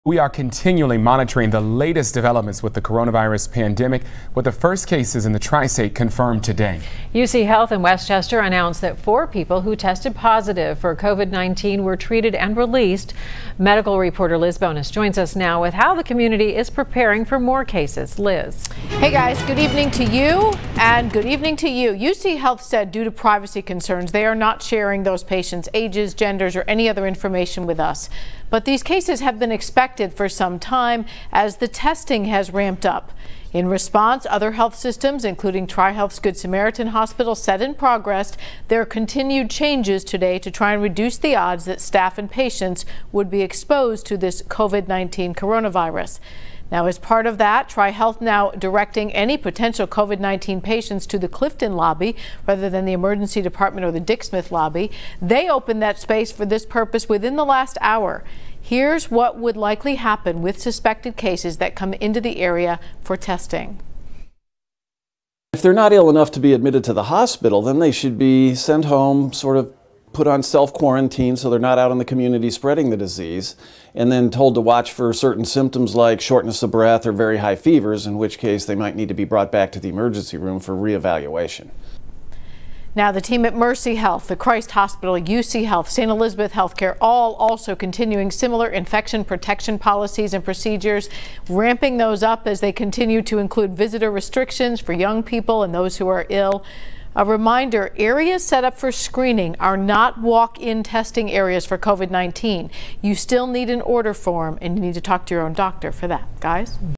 We are continually monitoring the latest developments with the coronavirus pandemic, with the first cases in the Tri-State confirmed today. UC Health in Westchester announced that 4 people who tested positive for COVID-19 were treated and released. Medical reporter Liz Bonus joins us now with how the community is preparing for more cases. Liz. Hey guys, good evening to you and good evening to you. UC Health said due to privacy concerns, they are not sharing those patients' ages, genders, or any other information with us. But these cases have been expected for some time as the testing has ramped up. In response, other health systems, including Tri-Health's Good Samaritan Hospital, said in progress there are continued changes today to try and reduce the odds that staff and patients would be exposed to this COVID-19 coronavirus. Now, as part of that, Tri-Health now directing any potential COVID-19 patients to the Clifton lobby rather than the emergency department or the Dick Smith lobby. They opened that space for this purpose within the last hour. Here's what would likely happen with suspected cases that come into the area for testing. If they're not ill enough to be admitted to the hospital, then they should be sent home, sort of put on self-quarantine so they're not out in the community spreading the disease, and then told to watch for certain symptoms like shortness of breath or very high fevers, in which case they might need to be brought back to the emergency room for reevaluation. Now, the team at Mercy Health, the Christ Hospital, UC Health, St. Elizabeth Healthcare, all also continuing similar infection protection policies and procedures, ramping those up as they continue to include visitor restrictions for young people and those who are ill. A reminder, areas set up for screening are not walk-in testing areas for COVID-19. You still need an order form and you need to talk to your own doctor for that, guys.